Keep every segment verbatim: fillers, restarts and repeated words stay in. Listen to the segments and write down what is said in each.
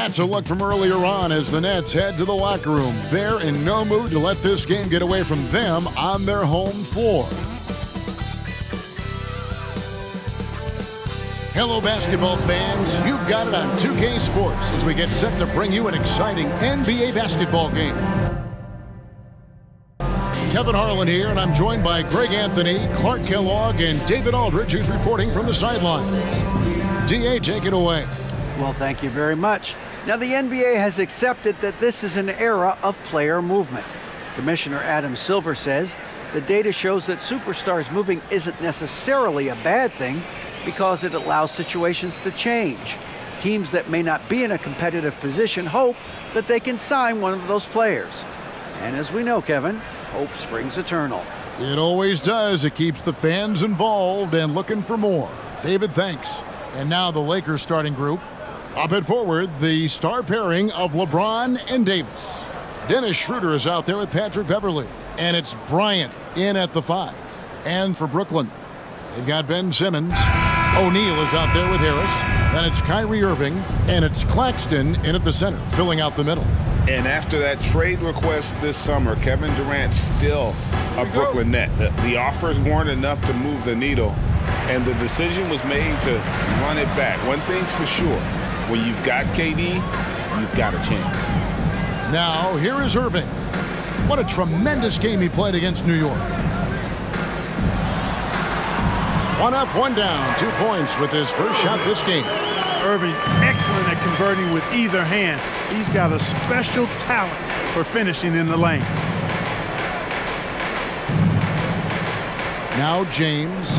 That's a look from earlier on as the Nets head to the locker room. They're in no mood to let this game get away from them on their home floor. Hello, basketball fans. You've got it on two K Sports as we get set to bring you an exciting N B A basketball game. Kevin Harlan here, and I'm joined by Greg Anthony, Clark Kellogg, and David Aldridge, who's reporting from the sidelines. D A, take it away. Well, thank you very much. Now, the N B A has accepted that this is an era of player movement. Commissioner Adam Silver says the data shows that superstars moving isn't necessarily a bad thing because it allows situations to change. Teams that may not be in a competitive position hope that they can sign one of those players. And as we know, Kevin, hope springs eternal. It always does. It keeps the fans involved and looking for more. David, thanks. And now the Lakers starting group. Up and forward, the star pairing of LeBron and Davis. Dennis Schroeder is out there with Patrick Beverley. And it's Bryant in at the five. And for Brooklyn, they've got Ben Simmons. O'Neal is out there with Harris. Then it's Kyrie Irving. And it's Claxton in at the center, filling out the middle. And after that trade request this summer, Kevin Durant's still a Brooklyn Net. The, the offers weren't enough to move the needle, and the decision was made to run it back. One thing's for sure, when you've got K D, you've got a chance. Now, here is Irving. What a tremendous game he played against New York. One up, one down, two points with his first shot this game. Irving, excellent at converting with either hand. He's got a special talent for finishing in the lane. Now James.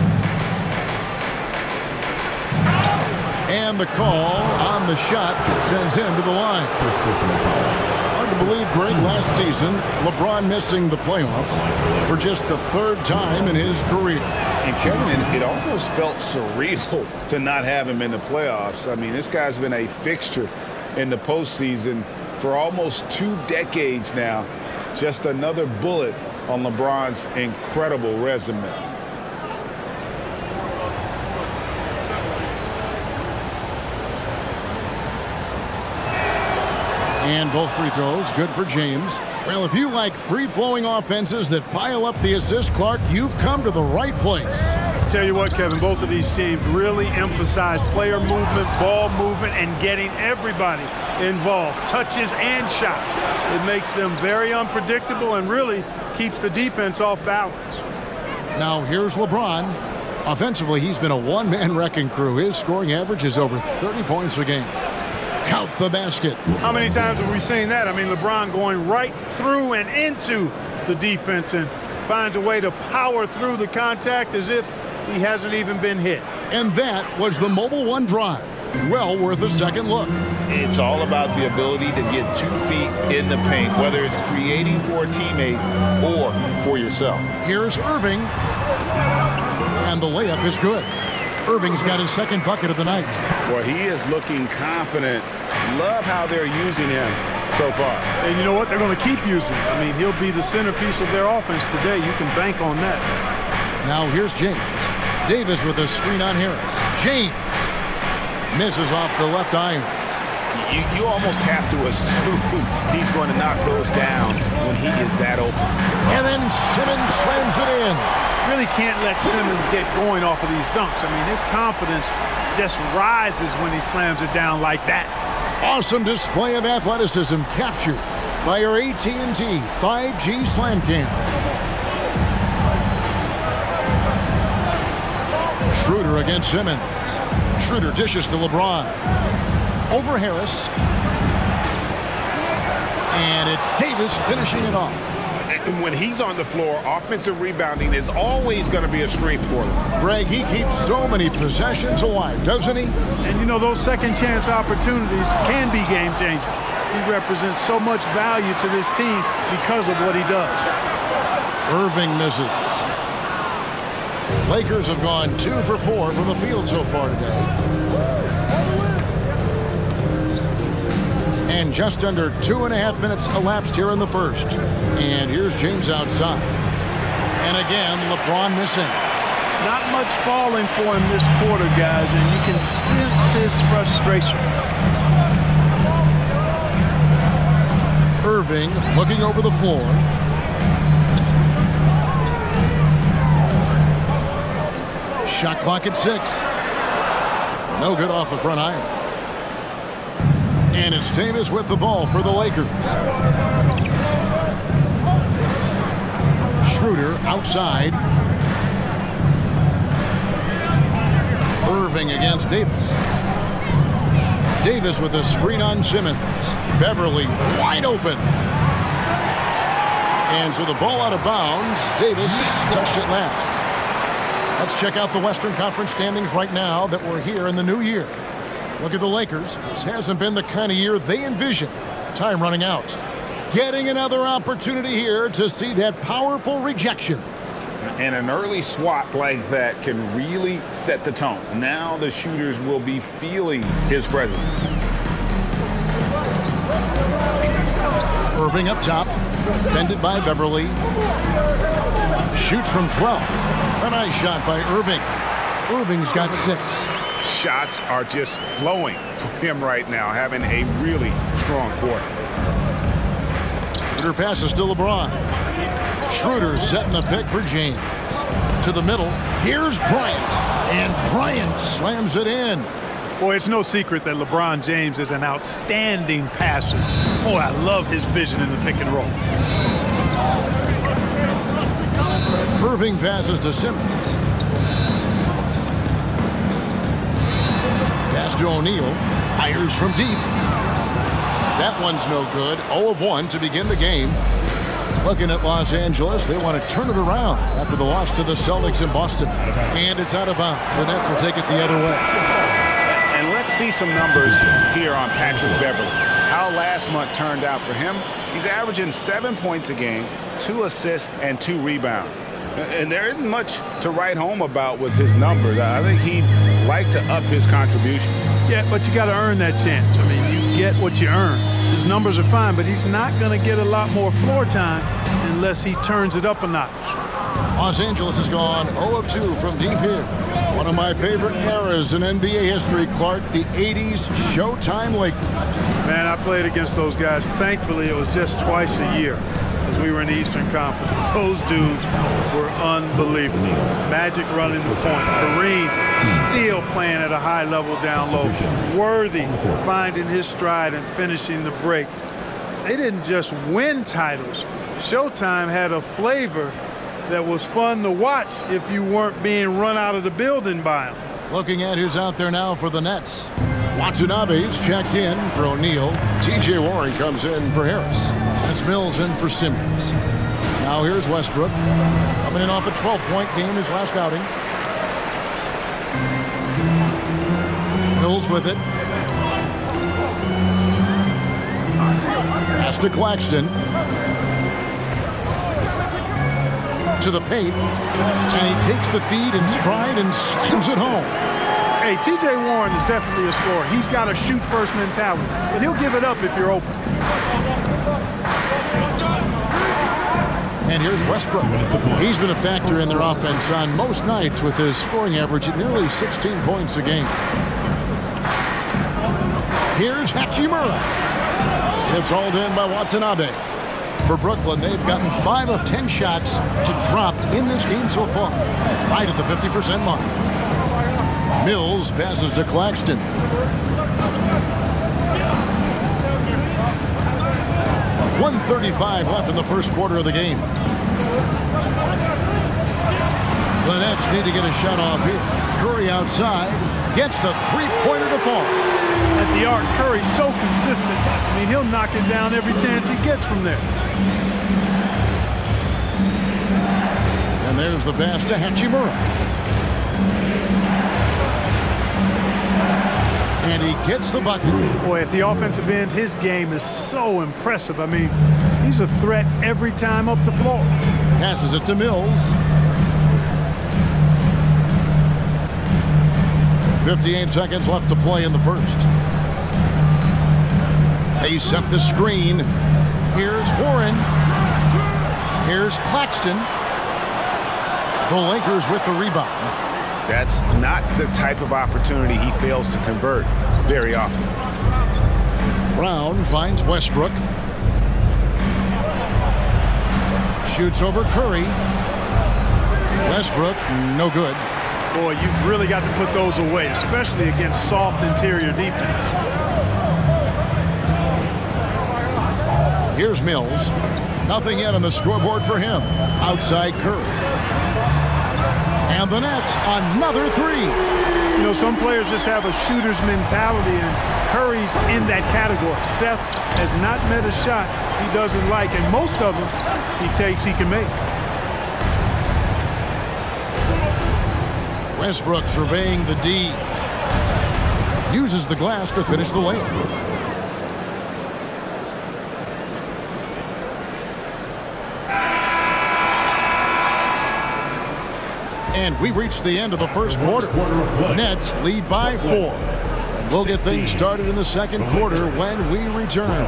And the call on the shot sends him to the line. Hard to believe, Greg, last season, LeBron missing the playoffs for just the third time in his career. And Kevin, it almost felt surreal to not have him in the playoffs. I mean, this guy's been a fixture in the postseason for almost two decades now. Just another bullet on LeBron's incredible resume. And both free throws, good for James. Well, if you like free-flowing offenses that pile up the assist, Clark, you've come to the right place. Tell you what, Kevin, both of these teams really emphasize player movement, ball movement, and getting everybody involved, touches and shots. It makes them very unpredictable and really keeps the defense off balance. Now, here's LeBron. Offensively, he's been a one-man wrecking crew. His scoring average is over thirty points a game. Count the basket. How many times have we seen that? I mean, LeBron going right through and into the defense and finds a way to power through the contact as if he hasn't even been hit. And that was the Mobile One drive. Well worth a second look. It's all about the ability to get two feet in the paint, whether it's creating for a teammate or for yourself. Here's Irving. And the layup is good. Irving's got his second bucket of the night. Well, he is looking confident. Love how they're using him so far. And you know what? They're going to keep using him. I mean, he'll be the centerpiece of their offense today. You can bank on that. Now here's James. Davis with a screen on Harris. James misses off the left iron. You, you almost have to assume he's going to knock those down when he is that open. And then Simmons slams it in. Really can't let Simmons get going off of these dunks. I mean, his confidence just rises when he slams it down like that. Awesome display of athleticism captured by our A T and T five G Slam Cam. Schroeder against Simmons. Schroeder dishes to LeBron. Over Harris. And it's Davis finishing it off. And when he's on the floor, offensive rebounding is always going to be a strength for him. Greg, he keeps so many possessions alive, doesn't he? And you know, those second chance opportunities can be game changers. He represents so much value to this team because of what he does. Irving misses. Lakers have gone two for four from the field so far today. And just under two and a half minutes elapsed here in the first. And here's James outside. And again, LeBron missing. Not much falling for him this quarter, guys, and you can sense his frustration. Irving looking over the floor. Shot clock at six. No good off the front iron. And it's Davis with the ball for the Lakers. Schroeder outside. Irving against Davis. Davis with a screen on Simmons. Beverly wide open. And so the ball out of bounds. Davis touched it last. Let's check out the Western Conference standings right now that we're here in the new year. Look at the Lakers. This hasn't been the kind of year they envisioned. Time running out. Getting another opportunity here to see that powerful rejection. And an early swat like that can really set the tone. Now the shooters will be feeling his presence. Irving up top, defended by Beverly. Shoots from twelve. A nice shot by Irving. Irving's got six. Shots are just flowing for him right now, having a really strong quarter. Schroeder passes to LeBron. Schroeder setting the pick for James. To the middle. Here's Bryant. And Bryant slams it in. Boy, it's no secret that LeBron James is an outstanding passer. Boy, I love his vision in the pick and roll. Irving passes to Simmons. Pass to O'Neal. Fires from deep. That one's no good. zero of one to begin the game. Looking at Los Angeles, they want to turn it around after the loss to the Celtics in Boston. And it's out of bounds. The Nets will take it the other way. And let's see some numbers here on Patrick Beverly. How last month turned out for him. He's averaging seven points a game, two assists, and two rebounds. And there isn't much to write home about with his numbers. I think he'd like to up his contributions. Yeah, but you got to earn that chance. I mean, you get what you earn. His numbers are fine, but he's not going to get a lot more floor time unless he turns it up a notch. Los Angeles has gone zero of two from deep here. One of my favorite eras in N B A history, Clark, the eighties Showtime Lakers. Man, I played against those guys. Thankfully, it was just twice a year as we were in the Eastern Conference. Those dudes were unbelievable. Magic running the point. Kareem still playing at a high level down low. Worthy finding his stride and finishing the break. They didn't just win titles. Showtime had a flavor that was fun to watch if you weren't being run out of the building by them. Looking at who's out there now for the Nets. Watanabe's checked in for O'Neal. T J Warren comes in for Harris. That's Mills in for Simmons. Now here's Westbrook. Coming in off a twelve-point game his last outing. Mills with it. Pass to Claxton. To the paint. And he takes the feed in stride and slams it home. Hey, T J Warren is definitely a scorer. He's got a shoot-first mentality, but he'll give it up if you're open. And here's Westbrook. He's been a factor in their offense on most nights with his scoring average at nearly sixteen points a game. Here's Hachimura. It's hauled in by Watanabe. For Brooklyn, they've gotten five of ten shots to drop in this game so far, right at the fifty percent mark. Mills passes to Claxton. one thirty-five left in the first quarter of the game. The Nets need to get a shot off here. Curry outside gets the three-pointer to fall. At the arc, Curry's so consistent. I mean, he'll knock it down every chance he gets from there. And there's the pass to Hachimura. And he gets the bucket. Boy, at the offensive end, his game is so impressive. I mean, he's a threat every time up the floor. Passes it to Mills. fifty-eight seconds left to play in the first. They set the screen. Here's Warren. Here's Claxton. The Lakers with the rebound. That's not the type of opportunity he fails to convert very often. Brown finds Westbrook. Shoots over Curry. Westbrook, no good. Boy, you've really got to put those away, especially against soft interior defense. Here's Mills. Nothing yet on the scoreboard for him. Outside Curry. And the Nets, another three. You know, some players just have a shooter's mentality, and Curry's in that category. Seth has not met a shot he doesn't like, and most of them he takes he can make. Westbrook surveying the D. Uses the glass to finish the layup. And we reached the end of the first quarter. Nets lead by four. And we'll get things started in the second quarter when we return.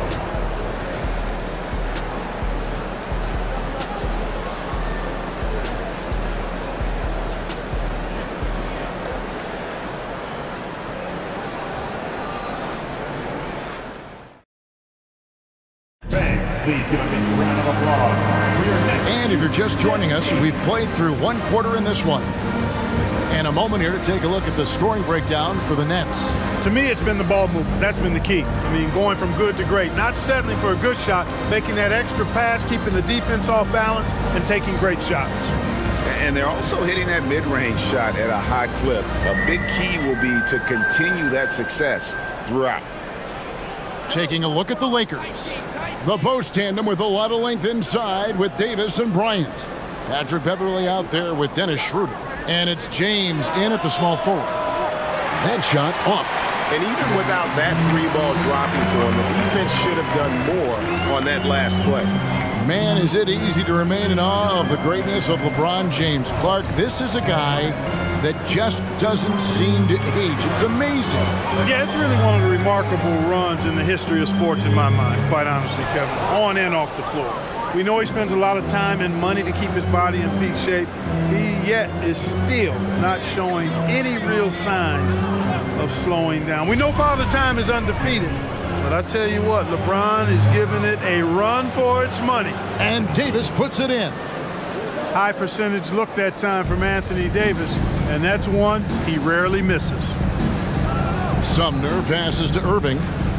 Please give a big round of applause for your next. And if you're just joining us, we've played through one quarter in this one. And a moment here to take a look at the scoring breakdown for the Nets. To me, it's been the ball movement. That's been the key. I mean, going from good to great. Not settling for a good shot, making that extra pass, keeping the defense off balance, and taking great shots. And they're also hitting that mid-range shot at a high clip. A big key will be to continue that success throughout. Taking a look at the Lakers. The post tandem with a lot of length inside with Davis and Bryant. Patrick Beverly out there with Dennis Schroeder. And it's James in at the small forward. That shot off. And even without that three ball dropping for him, the defense should have done more on that last play. Man, is it easy to remain in awe of the greatness of LeBron James. Clark, this is a guy that just doesn't seem to age. It's amazing. Yeah, it's really one of the remarkable runs in the history of sports in my mind, quite honestly, Kevin, on and off the floor. We know he spends a lot of time and money to keep his body in peak shape. He yet is still not showing any real signs of slowing down. We know Father Time is undefeated, but I tell you what, LeBron is giving it a run for its money. And Davis puts it in. High percentage look that time from Anthony Davis, and that's one he rarely misses. Sumner passes to Irving.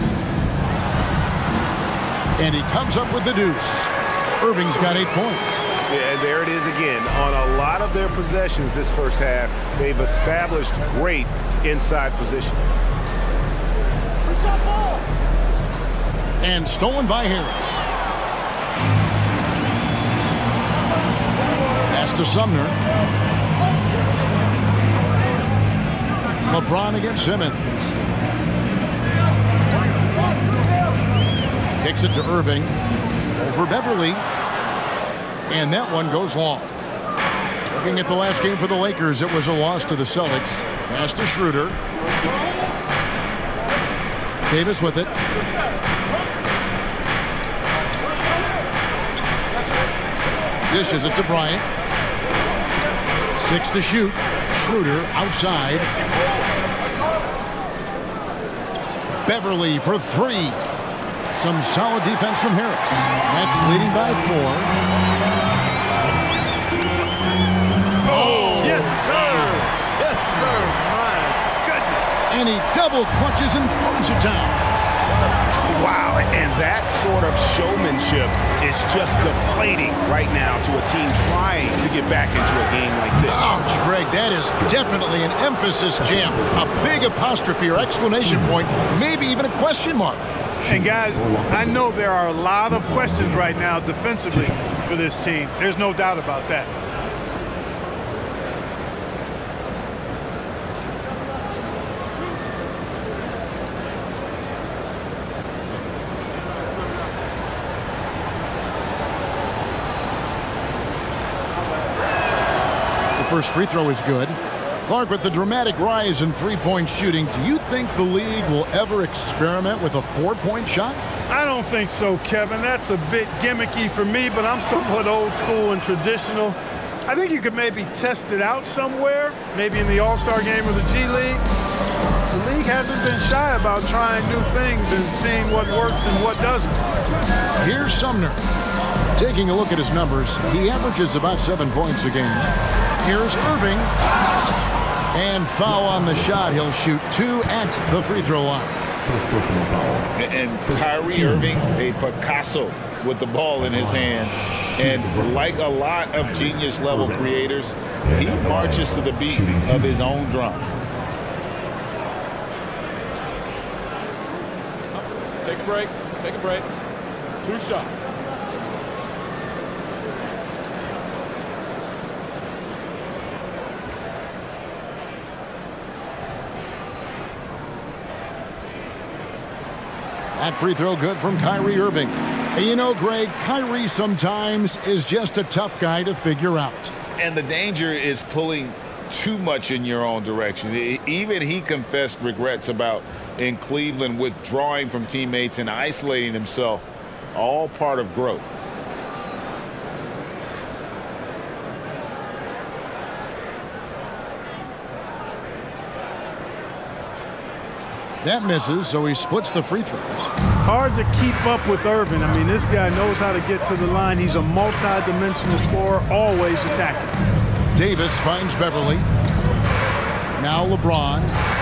And he comes up with the deuce. Irving's got eight points. Yeah, there it is again. On a lot of their possessions this first half, they've established great inside position. And stolen by Harris. Pass to Sumner. LeBron against Simmons. Kicks it to Irving. Over Beverly. And that one goes long. Looking at the last game for the Lakers, it was a loss to the Celtics. Pass to Schroeder. Davis with it. Dishes it to Bryant. Six to shoot. Schroeder outside. Beverly for three. Some solid defense from Harris. That's leading by four. Oh, yes, sir. Yes, sir. My goodness. And he double clutches and throws it down. Wow, and that sort of showmanship is just deflating right now to a team trying to get back into a game like this. Ouch, Greg, that is definitely an emphasis jam. A big apostrophe or exclamation point, maybe even a question mark. And guys, I know there are a lot of questions right now defensively for this team. There's no doubt about that. The first free throw is good. Clark, with the dramatic rise in three-point shooting, do you think the league will ever experiment with a four-point shot? I don't think so, Kevin. That's a bit gimmicky for me, but I'm somewhat old school and traditional. I think you could maybe test it out somewhere, maybe in the All-Star game or the G League. The league hasn't been shy about trying new things and seeing what works and what doesn't. Here's Sumner. Taking a look at his numbers, he averages about seven points a game. Here's Irving. And foul on the shot. He'll shoot two at the free throw line. And Kyrie Irving, a Picasso with the ball in his hands. And like a lot of genius-level creators, he marches to the beat of his own drum. Take a break. Take a break. Two shots. That free throw good from Kyrie Irving. And you know, Greg, Kyrie sometimes is just a tough guy to figure out. And the danger is pulling too much in your own direction. Even he confessed regrets about in Cleveland withdrawing from teammates and isolating himself. All part of growth. That misses, so he splits the free throws. Hard to keep up with Irving. I mean, this guy knows how to get to the line. He's a multi-dimensional scorer, always attacking. Davis finds Beverly. Now LeBron.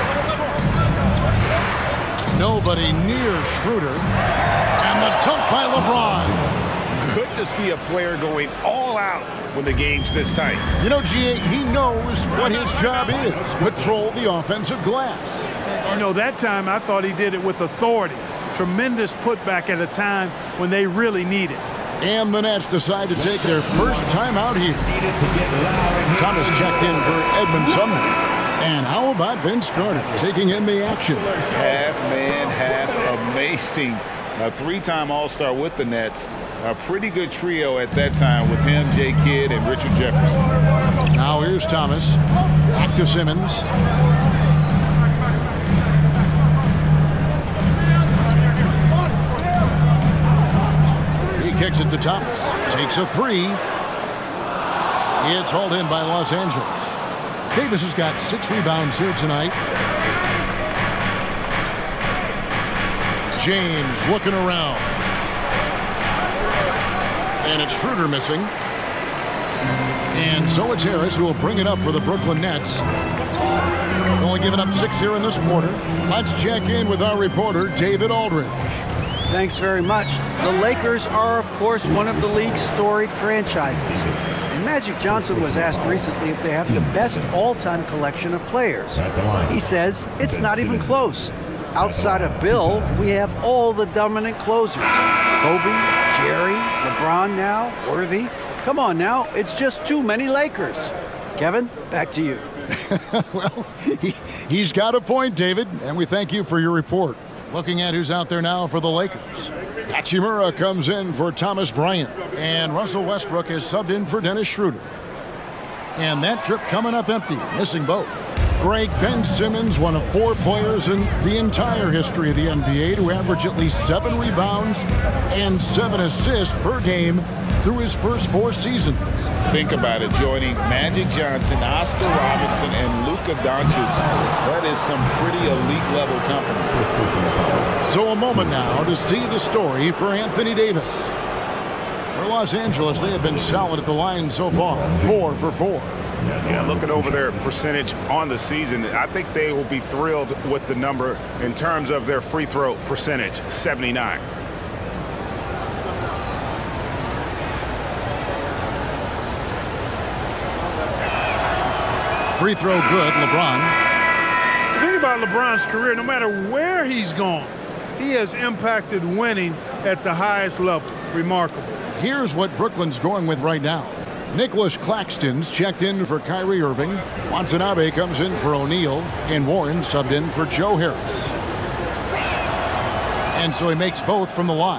Nobody near Schroeder. And the dunk by LeBron. Good to see a player going all out when the game's this tight. You know, G A, he knows what his job is. Patrol the offensive glass. You know, that time I thought he did it with authority. Tremendous putback at a time when they really need it. And the Nets decide to take their first time out here. Thomas checked in for Edmund Sumner. And how about Vince Carter taking in the action? Half man, half amazing. A three-time All-Star with the Nets. A pretty good trio at that time with him, Jay Kidd, and Richard Jefferson. Now here's Thomas. Back to Simmons. Kicks it to Thomas. Takes a three. It's hauled in by Los Angeles. Davis has got six rebounds here tonight. James looking around. And it's Schroeder missing. And so it's Harris who will bring it up for the Brooklyn Nets. Only giving up six here in this quarter. Let's check in with our reporter, David Aldridge. Thanks very much. The Lakers are, of course, one of the league's storied franchises. And Magic Johnson was asked recently if they have the best all-time collection of players. He says it's not even close. Outside of Bill, we have all the dominant closers. Kobe, Jerry, LeBron now, Worthy. Come on now, it's just too many Lakers. Kevin, back to you. Well, he, he's got a point, David, and we thank you for your report. Looking at who's out there now for the Lakers. Hachimura comes in for Thomas Bryant. And Russell Westbrook is subbed in for Dennis Schroeder. And that trip coming up empty, missing both. Greg, Ben Simmons, one of four players in the entire history of the N B A to average at least seven rebounds and seven assists per game through his first four seasons. Think about it, joining Magic Johnson, Oscar Robertson, and Luka Doncic. That is some pretty elite level company. So a moment now to see the story for Anthony Davis. For Los Angeles, they have been solid at the line so far, four for four. Yeah, looking over their percentage on the season, I think they will be thrilled with the number in terms of their free throw percentage, seventy-nine. Free throw good, LeBron. The thing about LeBron's career, no matter where he's gone, he has impacted winning at the highest level. Remarkable. Here's what Brooklyn's going with right now. Nicholas Claxton's checked in for Kyrie Irving. Watanabe comes in for O'Neal. And Warren subbed in for Joe Harris. And so he makes both from the line.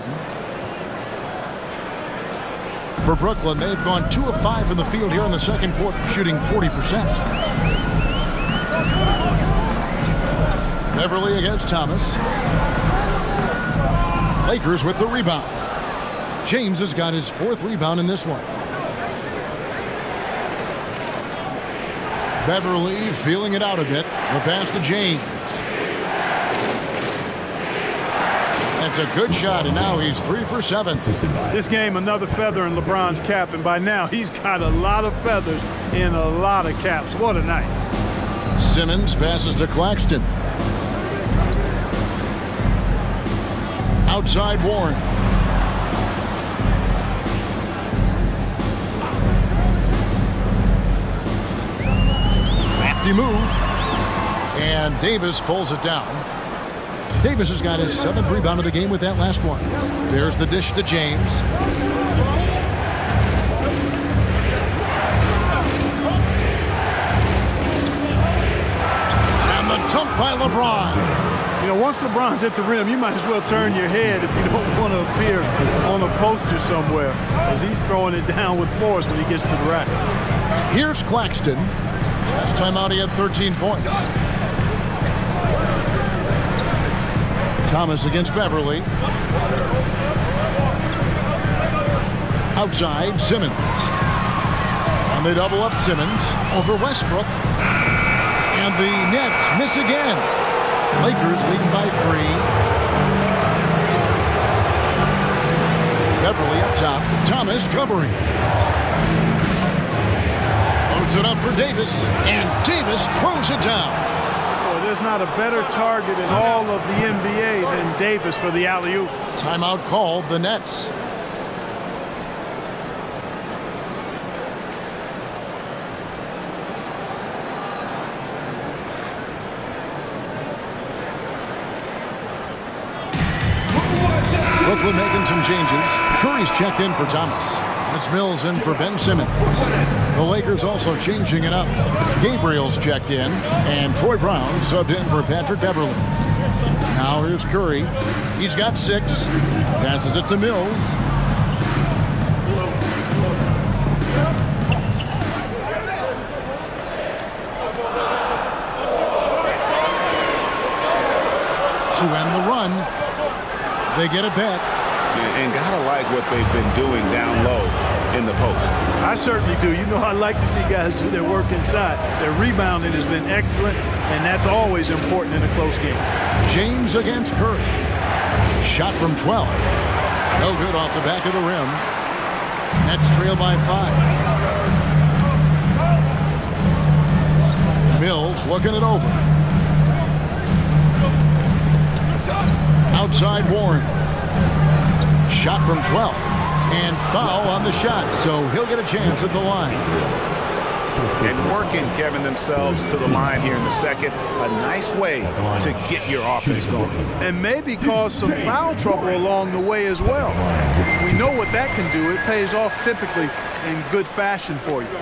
For Brooklyn, they've gone two of five from the field here in the second quarter, shooting forty percent. Beverly against Thomas. Lakers with the rebound. James has got his fourth rebound in this one. Beverly feeling it out a bit. The pass to James. That's a good shot, and now he's three for seven. This game, another feather in LeBron's cap, and by now he's got a lot of feathers in a lot of caps. What a night. Simmons passes to Claxton. Outside Warren. Crafty move. And Davis pulls it down. Davis has got his seventh rebound of the game with that last one. There's the dish to James. And the dunk by LeBron. You know, once LeBron's at the rim, you might as well turn your head if you don't want to appear on a poster somewhere, as he's throwing it down with force when he gets to the rack. Here's Claxton. Last time out, he had thirteen points. Thomas against Beverly. Outside, Simmons. And they double up Simmons over Westbrook. And the Nets miss again. Lakers leading by three. Beverly up top. Thomas covering. Loads it up for Davis. And Davis throws it down. Boy, there's not a better target in all of the N B A than Davis for the alley-oop. Timeout called, the Nets. Brooklyn making some changes. Curry's checked in for Thomas. It's Mills in for Ben Simmons. The Lakers also changing it up. Gabriel's checked in, and Troy Brown subbed in for Patrick Beverly. Now here's Curry. He's got six. Passes it to Mills. To end the run. They get it back. And gotta like what they've been doing down low in the post. I certainly do. You know, I like to see guys do their work inside. Their rebounding has been excellent, and that's always important in a close game. James against Curry. Shot from twelve. No good off the back of the rim. Nets trail by five. Mills looking it over. Outside Warren. Shot from twelve. And foul on the shot, so he'll get a chance at the line. And working, Kevin, themselves to the line here in the second. A nice way to get your offense going. And maybe cause some foul trouble along the way as well. We know what that can do. It pays off typically in good fashion for you.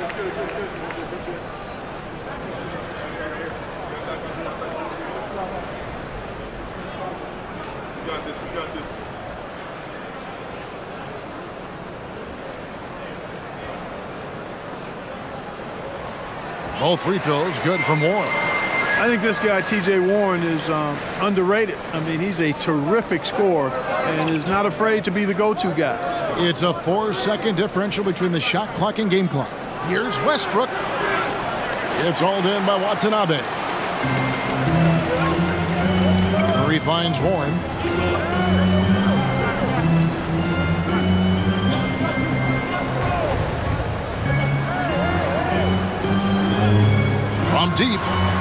Both free throws good from Warren. I think this guy, T J Warren, is um, underrated. I mean, he's a terrific scorer and is not afraid to be the go-to guy. It's a four-second differential between the shot clock and game clock. Here's Westbrook. It's hauled in by Watanabe. Curry finds Warren. From deep.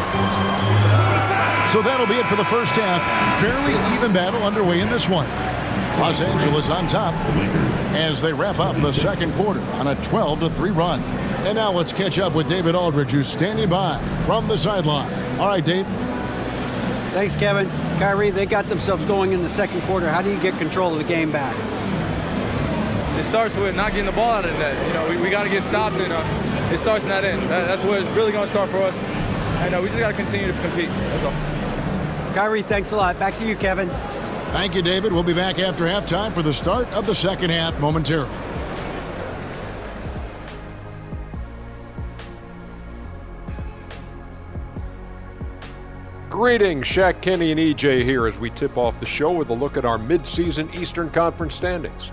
So that'll be it for the first half. Fairly even battle underway in this one. Los Angeles on top as they wrap up the second quarter on a twelve to three run. And now let's catch up with David Aldridge, who's standing by from the sideline. All right, Dave. Thanks, Kevin. Kyrie, they got themselves going in the second quarter. How do you get control of the game back? It starts with not getting the ball out of the net. You know, we, we got to get stops, and uh, it starts in that end. That, that's where it's really going to start for us. And uh, we just got to continue to compete. That's all. Kyrie, thanks a lot. Back to you, Kevin. Thank you, David. We'll be back after halftime for the start of the second half momentarily. Greetings, Shaq, Kenny, and E J here as we tip off the show with a look at our mid-season Eastern Conference standings.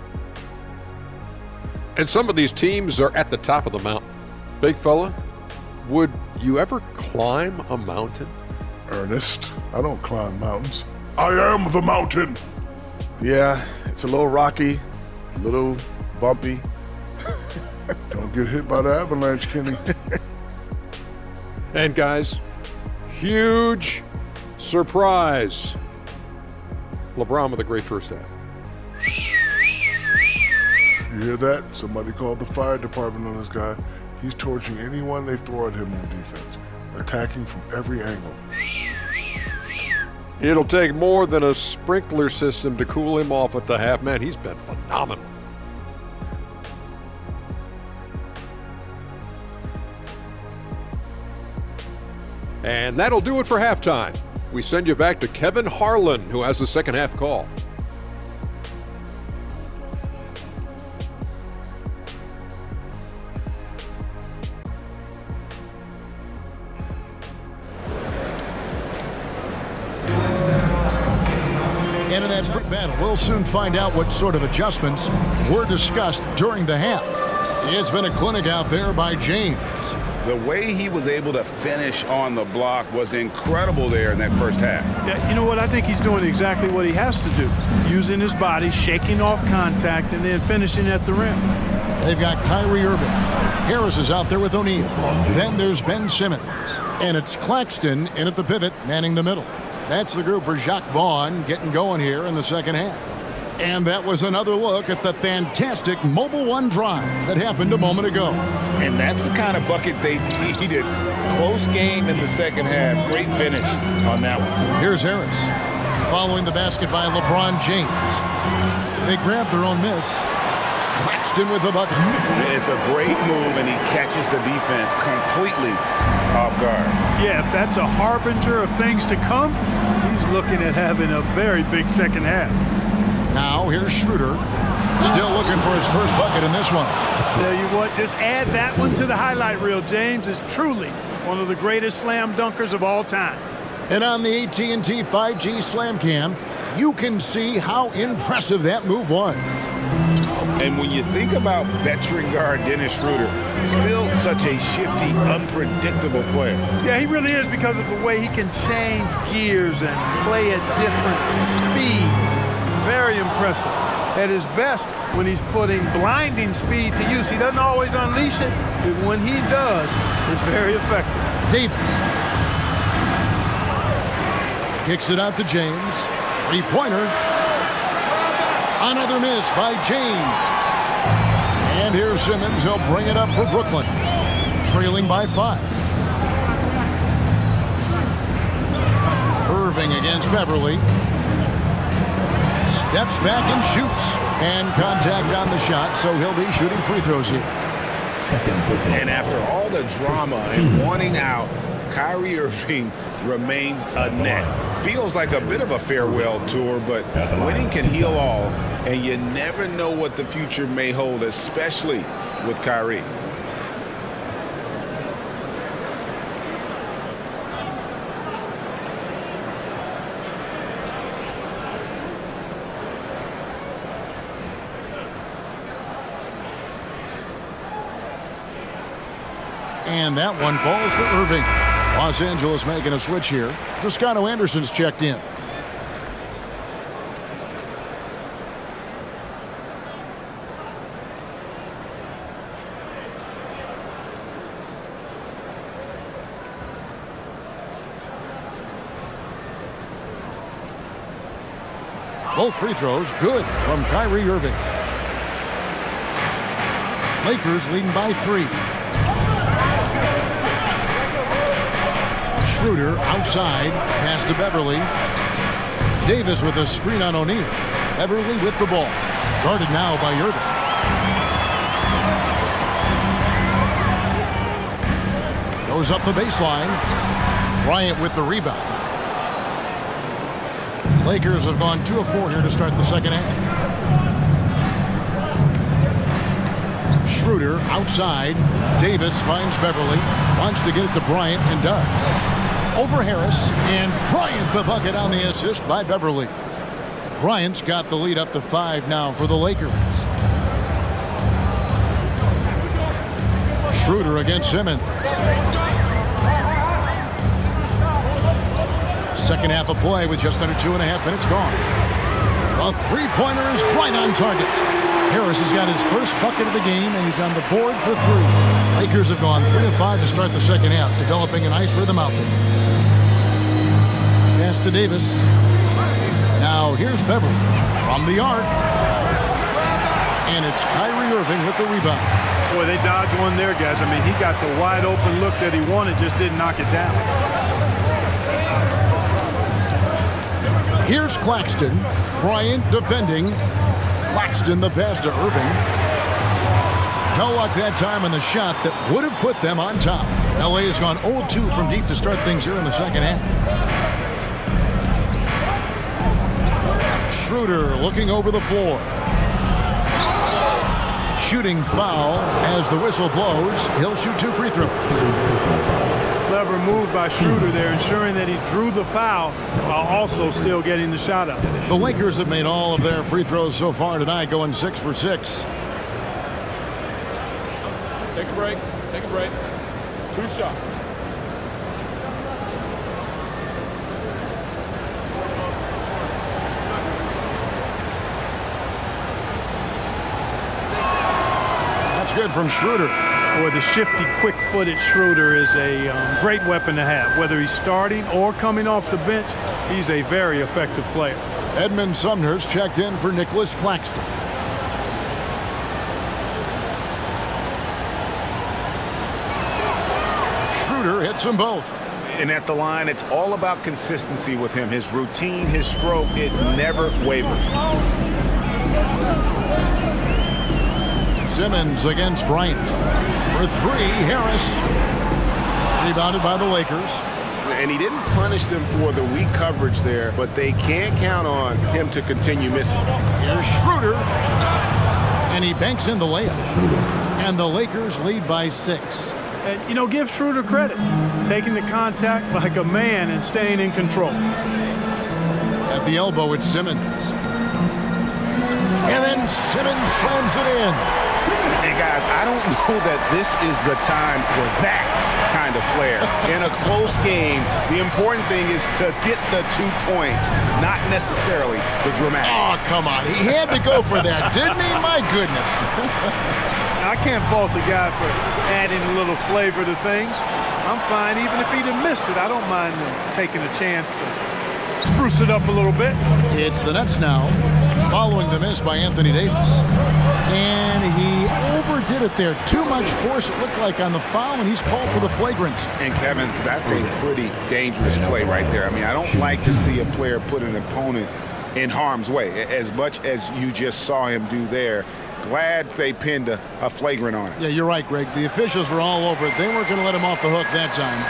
And some of these teams are at the top of the mountain. Big fella, would you ever climb a mountain? Ernest, I don't climb mountains. I am the mountain. Yeah, it's a little rocky, a little bumpy. Don't get hit by the avalanche, Kenny. And guys, huge surprise. LeBron with a great first half. You hear that? Somebody called the fire department on this guy. He's torching anyone they throw at him on defense, attacking from every angle. It'll take more than a sprinkler system to cool him off at the half. Man, he's been phenomenal. And that'll do it for halftime. We send you back to Kevin Harlan, who has the second half call. And in that quick battle, we'll soon find out what sort of adjustments were discussed during the half. It's been a clinic out there by James. The way he was able to finish on the block was incredible there in that first half. Yeah, you know what? I think he's doing exactly what he has to do. Using his body, shaking off contact, and then finishing at the rim. They've got Kyrie Irving. Harris is out there with O'Neal. Then there's Ben Simmons. And it's Claxton in at the pivot, manning the middle. That's the group for Jacques Vaughn getting going here in the second half. And that was another look at the fantastic Mobile One drive that happened a moment ago. And that's the kind of bucket they needed. Close game in the second half. Great finish on that one. Here's Harris. Following the basket by LeBron James. They grab their own miss. Claxton with the bucket. It's a great move, and he catches the defense completely off guard. Yeah, if that's a harbinger of things to come, he's looking at having a very big second half. Now here's Schroeder, still looking for his first bucket in this one. Tell you what, just add that one to the highlight reel. James is truly one of the greatest slam dunkers of all time. And on the A T and T five G Slam Cam, you can see how impressive that move was. And when you think about veteran guard Dennis Schroeder, still such a shifty, unpredictable player. Yeah, he really is, because of the way he can change gears and play at different speeds. Very impressive. At his best, when he's putting blinding speed to use, he doesn't always unleash it, but when he does, it's very effective. Davis kicks it out to James. Three-pointer. Another miss by James. And here's Simmons. He'll bring it up for Brooklyn. Trailing by five. Irving against Beverly. Steps back and shoots. And contact on the shot, so he'll be shooting free throws here. And after all the drama and wanting out, Kyrie Irving remains a net. Feels like a bit of a farewell tour, but winning can heal all, and you never know what the future may hold, especially with Kyrie. And that one falls for Irving. Los Angeles making a switch here. Toscano Anderson's checked in. Both free throws good from Kyrie Irving. Lakers leading by three. Schroeder outside, pass to Beverly. Davis with a screen on O'Neal. Beverly with the ball. Guarded now by Irving. Goes up the baseline. Bryant with the rebound. Lakers have gone two of four here to start the second half. Schroeder outside. Davis finds Beverly. Wants to get it to Bryant and does. Over Harris, and Bryant the bucket on the assist by Beverly. Bryant's got the lead up to five now for the Lakers. Schroeder against Simmons. Second half of play with just under two and a half minutes gone. A three-pointer is right on target. Harris has got his first bucket of the game, and he's on the board for three. Lakers have gone three of five to start the second half, developing a nice rhythm out there. Pass to Davis. Now here's Beverly from the arc. And it's Kyrie Irving with the rebound. Boy, they dodged one there, guys. I mean, he got the wide open look that he wanted, just didn't knock it down. Here's Claxton. Bryant defending. Claxton the pass to Irving. No luck that time on the shot that would have put them on top. L A has gone zero of two from deep to start things here in the second half. Schroeder looking over the floor. Shooting foul as the whistle blows. He'll shoot two free throws. Clever move by Schroeder there, ensuring that he drew the foul while also still getting the shot up. The Lakers have made all of their free throws so far tonight, going six for six. Take a break. Take a break. Two shots. That's good from Schroeder. Boy, the shifty, quick-footed Schroeder is a um, great weapon to have. Whether he's starting or coming off the bench, he's a very effective player. Edmund Sumner's checked in for Nicholas Claxton. Schroeder hits them both. And at the line, it's all about consistency with him. His routine, his stroke, it never wavers. Simmons against Bryant. For three, Harris. Rebounded by the Lakers. And he didn't punish them for the weak coverage there, but they can't count on him to continue missing. Here's Schroeder. And he banks in the layup. And the Lakers lead by six. And, you know, give Schroeder credit. Taking the contact like a man and staying in control. At the elbow, it's Simmons. And then Simmons slams it in. And guys, I don't know that this is the time for that kind of flair. In a close game, the important thing is to get the two points, not necessarily the dramatics. Oh, come on. He had to go for that, didn't he? My goodness. I can't fault the guy for adding a little flavor to things. I'm fine. Even if he'd have missed it, I don't mind taking a chance to spruce it up a little bit. It's the Nets now, following the miss by Anthony Davis. And he overdid it there. Too much force, it looked like, on the foul, and he's called for the flagrant. And, Kevin, that's a pretty dangerous play right there. I mean, I don't like to see a player put an opponent in harm's way, as much as you just saw him do there. Glad they pinned a, a flagrant on it. Yeah, you're right, Greg. The officials were all over it. They weren't going to let him off the hook that time.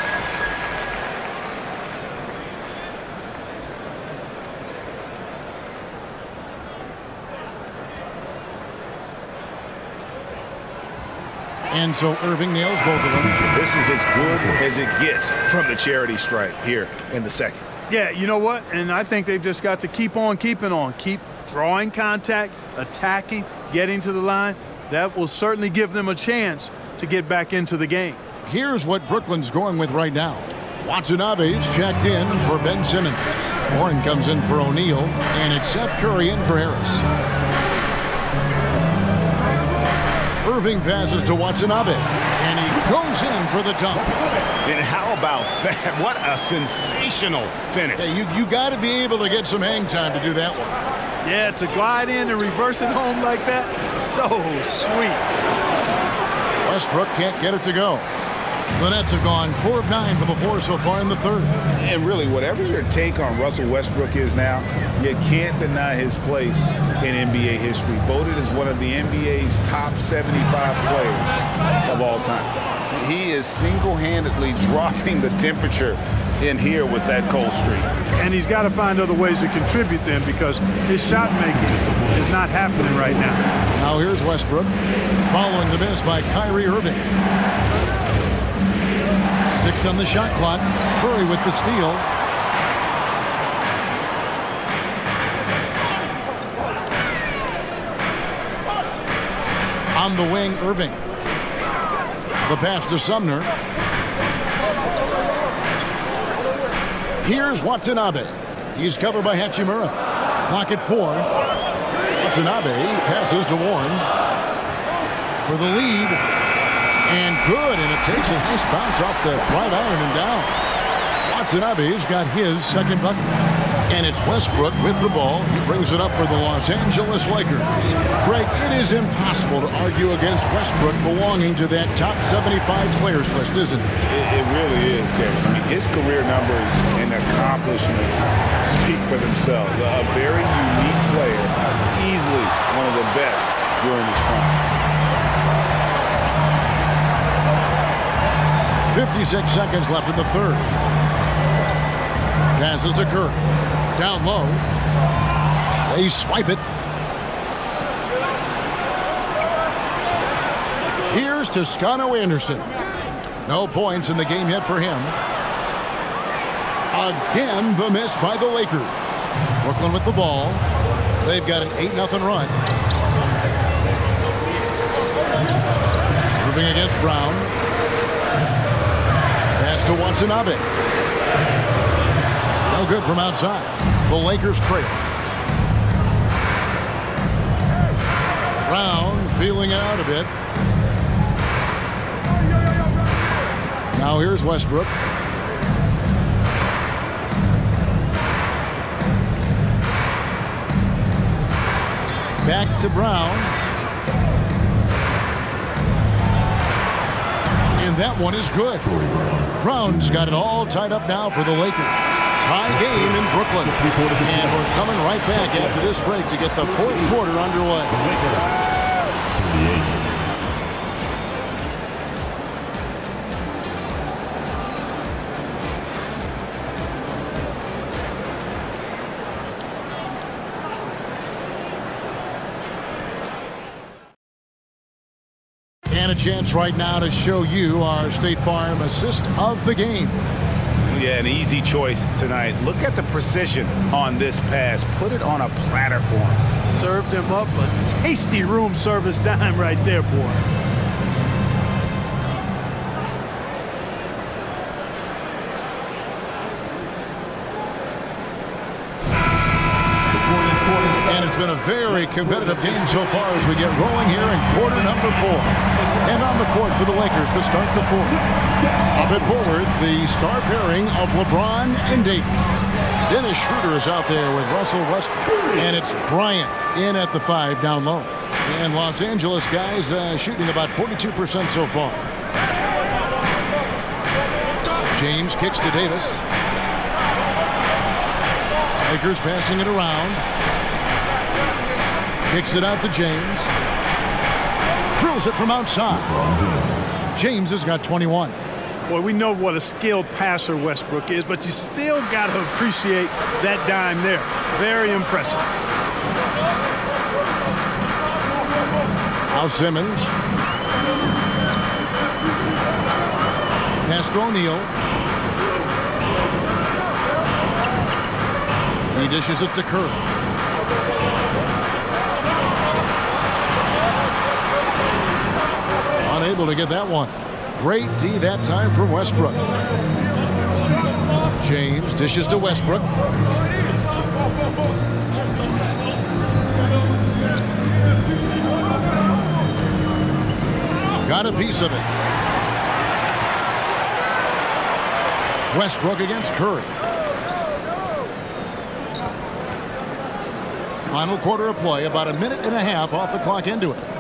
And so Irving nails both of them. This is as good as it gets from the charity stripe here in the second. Yeah, you know what? And I think they've just got to keep on keeping on. Keep drawing contact, attacking, getting to the line. That will certainly give them a chance to get back into the game. Here's what Brooklyn's going with right now. Watanabe's checked in for Ben Simmons. Warren comes in for O'Neal, and it's Seth Curry in for Harris. Irving passes to Watanabe, and he goes in for the dunk. And how about that? What a sensational finish. Yeah, you you got to be able to get some hang time to do that one. Yeah, to glide in and reverse it home like that, so sweet. Westbrook can't get it to go. The Nets have gone four of nine from the floor so far in the third. And really, whatever your take on Russell Westbrook is now, you can't deny his place in N B A history. Voted as one of the N B A's top seventy-five players of all time. He is single-handedly dropping the temperature in here with that cold streak. And he's got to find other ways to contribute then, because his shot making is not happening right now. Now here's Westbrook, following the miss by Kyrie Irving. Six on the shot clock. Curry with the steal. On the wing, Irving. The pass to Sumner. Here's Watanabe. He's covered by Hachimura. Clock at four. Watanabe passes to Warren for the lead. And good, and it takes a nice bounce off the right iron and down. Watanabe's got his second bucket. And it's Westbrook with the ball. He brings it up for the Los Angeles Lakers. Greg, it is impossible to argue against Westbrook belonging to that top seventy-five players list, isn't it? It, it really is, Kevin. I mean, his career numbers and accomplishments speak for themselves. A very unique player, easily one of the best during his prime. fifty-six seconds left in the third. Passes to Kerr. Down low. They swipe it. Here's Toscano Anderson. No points in the game yet for him. Again, the miss by the Lakers. Brooklyn with the ball. They've got an eight nothing run. Moving against Brown. Pass to Watanabe. No good from outside. The Lakers trail. Brown feeling it out a bit. Now here's Westbrook. Back to Brown. And that one is good. Brown's got it all tied up now for the Lakers. Tie game in Brooklyn. And we're coming right back after this break to get the fourth quarter underway. And a chance right now to show you our State Farm assist of the game. Yeah, an easy choice tonight. Look at the precision on this pass. Put it on a platter for him. Served him up a tasty room service dime right there, boy. And it's been a very competitive game so far as we get rolling here in quarter number four. And on the court for the Lakers to start the fourth. Up and forward, the star pairing of LeBron and Davis. Dennis Schroeder is out there with Russell Westbrook. And it's Bryant in at the five down low. And Los Angeles guys uh, shooting about forty-two percent so far. James kicks to Davis. Lakers passing it around. Kicks it out to James. Drills it from outside. James has got twenty-one. Boy, we know what a skilled passer Westbrook is, but you still got to appreciate that dime there. Very impressive. Now Simmons. Pass to O'Neal. He dishes it to Kerr. Unable to get that one. Great D that time from Westbrook. James dishes to Westbrook. Got a piece of it. Westbrook against Curry. Final quarter of play, about a minute and a half off the clock into it.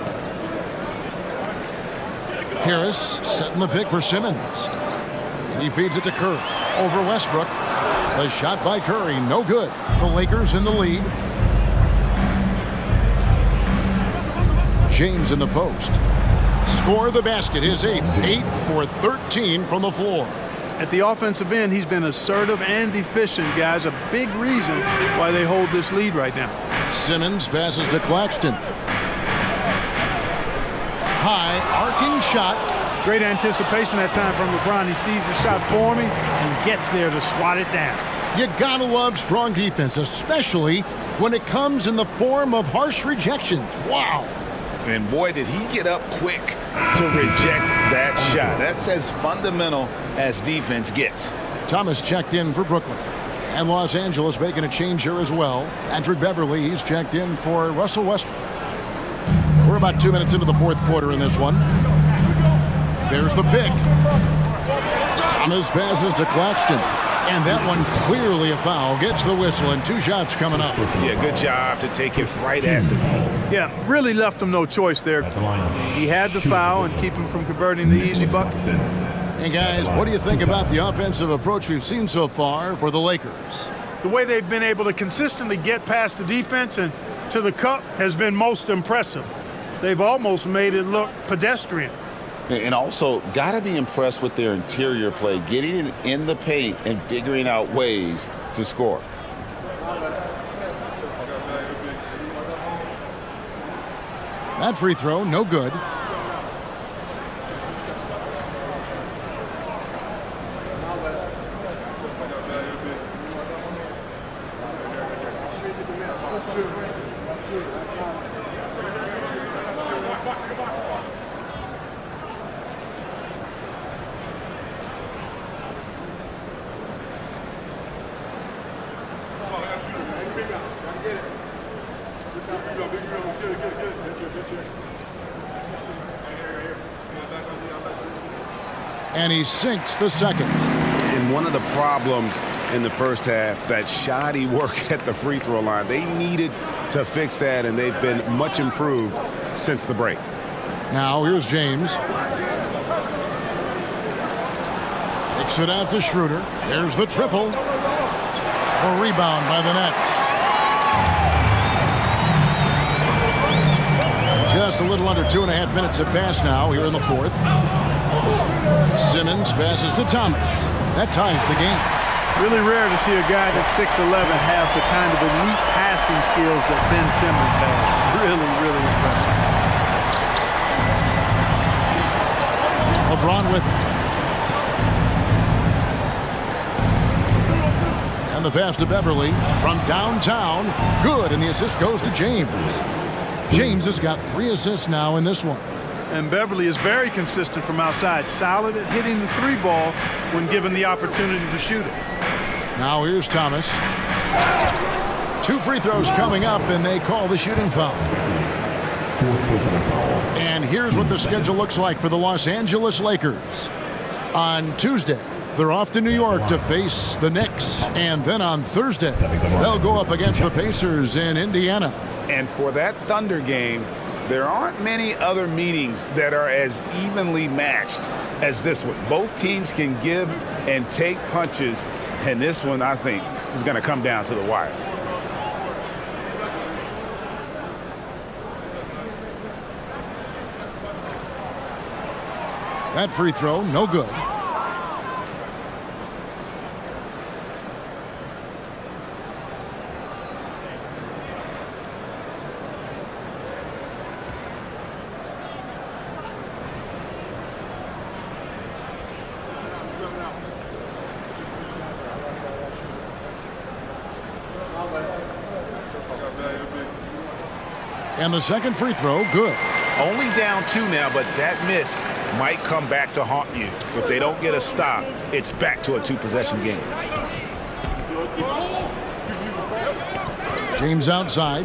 Harris setting the pick for Simmons. He feeds it to Curry. Over Westbrook. The shot by Curry, no good. The Lakers in the lead. James in the post. Score the basket, his eighth. Eight for thirteen from the floor. At the offensive end, he's been assertive and efficient, guys. A big reason why they hold this lead right now. Simmons passes to Claxton. High, arcing shot. Great anticipation that time from LeBron. He sees the shot forming and gets there to swat it down. You gotta love strong defense, especially when it comes in the form of harsh rejections. Wow. And boy, did he get up quick to reject that shot. That's as fundamental as defense gets. Thomas checked in for Brooklyn. And Los Angeles making a change here as well. Patrick Beverly, he's checked in for Russell Westbrook. We're about two minutes into the fourth quarter in this one. There's the pick. Thomas passes to Claxton. And that one clearly a foul. Gets the whistle and two shots coming up. Yeah, good job to take it right at the knee. Yeah, really left him no choice there. He had the foul and keep him from converting the easy bucket. Hey guys, what do you think about the offensive approach we've seen so far for the Lakers? The way they've been able to consistently get past the defense and to the cup has been most impressive. They've almost made it look pedestrian. And also, got to be impressed with their interior play, getting it in the paint and figuring out ways to score. That free throw, no good. And he sinks the second. And one of the problems in the first half, that shoddy work at the free throw line. They needed to fix that, and they've been much improved since the break. Now here's James. Kicks it out to Schroeder. There's the triple. A rebound by the Nets. Just a little under two and a half minutes have passed now here in the fourth. Simmons passes to Thomas. That ties the game. Really rare to see a guy that's six eleven have the kind of elite passing skills that Ben Simmons has. Really, really impressive. LeBron with it. And the pass to Beverly from downtown. Good, and the assist goes to James. James has got three assists now in this one. And Beverly is very consistent from outside, solid at hitting the three ball when given the opportunity to shoot it. Now here's Thomas. Two free throws coming up, and they call the shooting foul. And here's what the schedule looks like for the Los Angeles Lakers. On Tuesday, they're off to New York to face the Knicks. And then on Thursday, they'll go up against the Pacers in Indiana. And for that Thunder game, there aren't many other meetings that are as evenly matched as this one. Both teams can give and take punches, and this one, I think, is going to come down to the wire. That free throw, no good. And the second free throw, good. Only down two now, but that miss might come back to haunt you. If they don't get a stop, it's back to a two-possession game. James outside.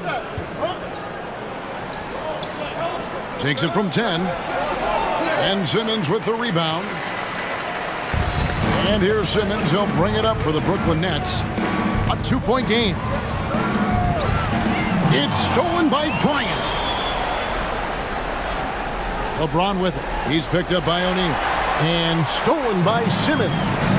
Takes it from ten. And Simmons with the rebound. And here's Simmons. He'll bring it up for the Brooklyn Nets. A two-point game. It's stolen by Bryant. LeBron with it. He's picked up by O'Neal. And stolen by Simmons.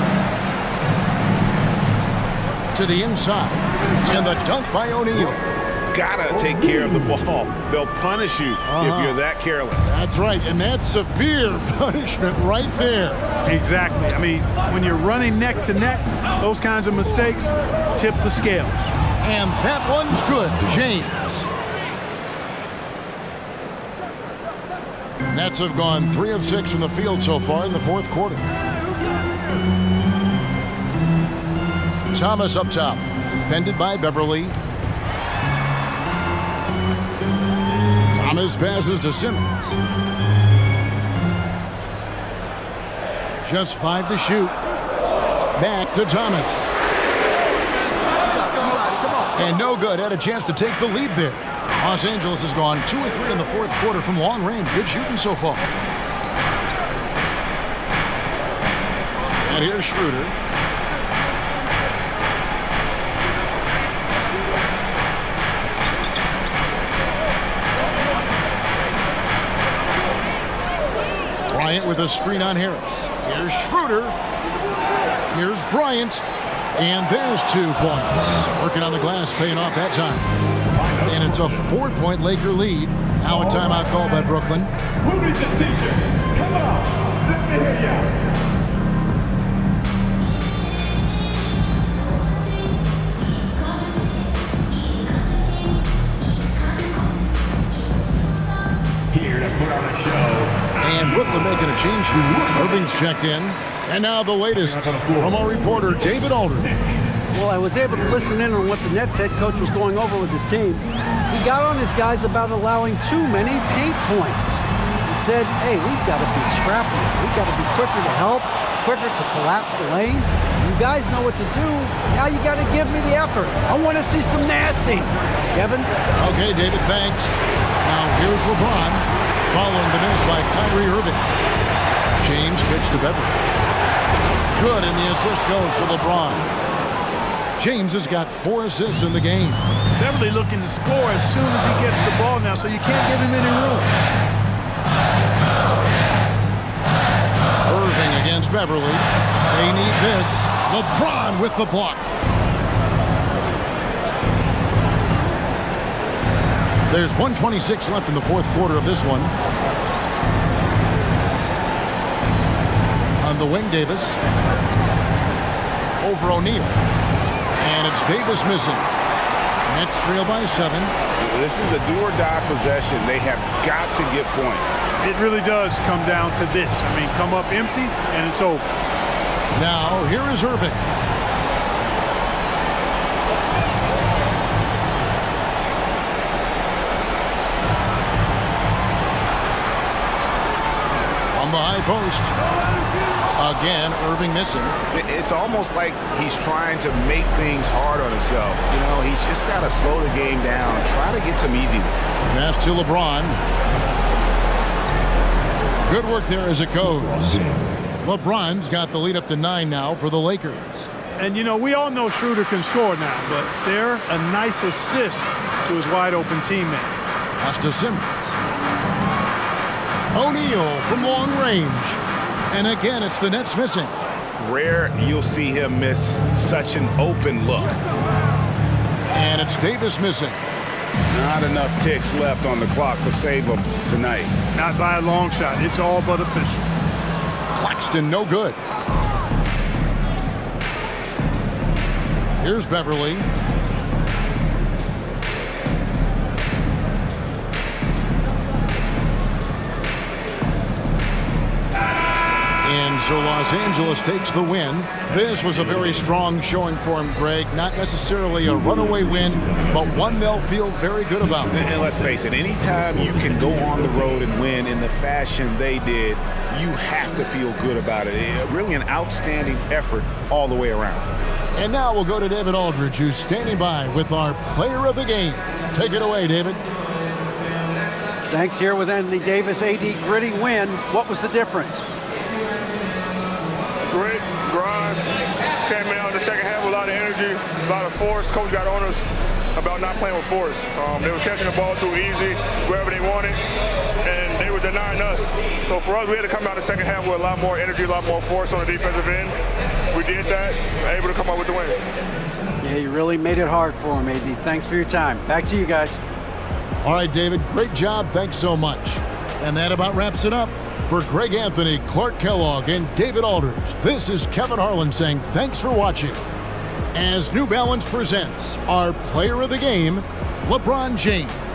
To the inside. And the dunk by O'Neal. Gotta take care of the ball. They'll punish you uh-huh. if you're that careless. That's right, and that's severe punishment right there. Exactly. I mean, when you're running neck to neck, those kinds of mistakes tip the scales. And that one's good, James. Nets have gone three of six from the field so far in the fourth quarter. Thomas up top, defended by Beverly. Thomas passes to Simmons. Just five to shoot. Back to Thomas. And no good. Had a chance to take the lead there. Los Angeles has gone two or three in the fourth quarter from long range. Good shooting so far. And here's Schroeder. Bryant with a screen on Harris. Here's Schroeder. Here's Bryant. And there's two points. Working on the glass, paying off that time. And it's a four-point Laker lead. Now a timeout call by Brooklyn. Who needs a t-shirt? Come on, let me hear ya. Here to put on a show. And Brooklyn making a change. Irving's checked in. And now the latest from our reporter, David Aldridge. Well, I was able to listen in on what the Nets head coach was going over with his team. He got on his guys about allowing too many paint points. He said, hey, we've got to be scrappier. We've got to be quicker to help, quicker to collapse the lane. You guys know what to do. Now you got to give me the effort. I want to see some nasty. Kevin? Okay, David, thanks. Now here's LeBron following the miss by Kyrie Irving. James kicks to Beverly. Good, and the assist goes to LeBron. James has got four assists in the game. Beverly looking to score as soon as he gets the ball now, so you can't give him any room. Irving against Beverly. They need this. LeBron with the block. There's one twenty-six left in the fourth quarter of this one. On the wing, Davis. Over O'Neal. And it's Davis missing. Nets trail by seven. This is a do-or-die possession. They have got to get points. It really does come down to this. I mean, come up empty, and it's over. Now, here is Irving. On the high post. Again, Irving missing. It's almost like he's trying to make things hard on himself. You know, he's just got to slow the game down, try to get some easiness. Pass to LeBron. Good work there as it goes. LeBron's got the lead up to nine now for the Lakers. And, you know, we all know Schroeder can score now, but they're a nice assist to his wide-open teammate. Pass to Simmons. O'Neal from long range. And again, it's the Nets missing. Rare you'll see him miss such an open look. And it's Davis missing. Not enough ticks left on the clock to save him tonight. Not by a long shot. It's all but official. Claxton, no good. Here's Beverly. And so Los Angeles takes the win. This was a very strong showing for him, Greg. Not necessarily a runaway win, but one they'll feel very good about. And let's face it, anytime you can go on the road and win in the fashion they did, you have to feel good about it. Really an outstanding effort all the way around. And now we'll go to David Aldridge, who's standing by with our player of the game. Take it away, David. Thanks. Here with Anthony Davis. A D, gritty win. What was the difference? Grit, grind, came out in the second half with a lot of energy, a lot of force. Coach got on us about not playing with force. Um, they were catching the ball too easy, wherever they wanted, and they were denying us. So for us, we had to come out in the second half with a lot more energy, a lot more force on the defensive end. We did that, able to come out with the win. Yeah, you really made it hard for him, A D. Thanks for your time. Back to you guys. All right, David, great job. Thanks so much. And that about wraps it up. For Greg Anthony, Clark Kellogg, and David Aldridge, this is Kevin Harlan saying thanks for watching. As New Balance presents our player of the game, LeBron James.